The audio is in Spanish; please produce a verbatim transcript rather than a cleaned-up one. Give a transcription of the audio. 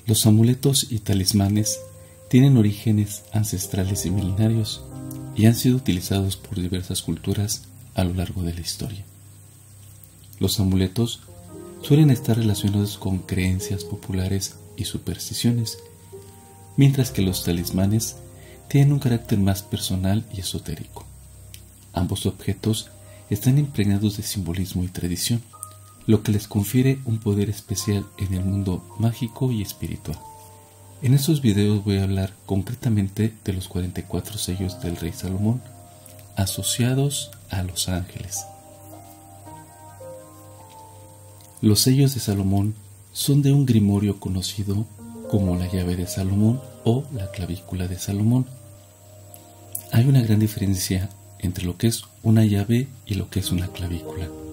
Los amuletos y talismanes tienen orígenes ancestrales y milenarios y han sido utilizados por diversas culturas a lo largo de la historia. Los amuletos suelen estar relacionados con creencias populares y supersticiones, mientras que los talismanes tienen un carácter más personal y esotérico. Ambos objetos están impregnados de simbolismo y tradición, lo que les confiere un poder especial en el mundo mágico y espiritual. En estos videos voy a hablar concretamente de los cuarenta y cuatro sellos del rey Salomón asociados a los ángeles. Los sellos de Salomón son de un grimorio conocido como la llave de Salomón o la clavícula de Salomón. Hay una gran diferencia entre lo que es una llave y lo que es una clavícula.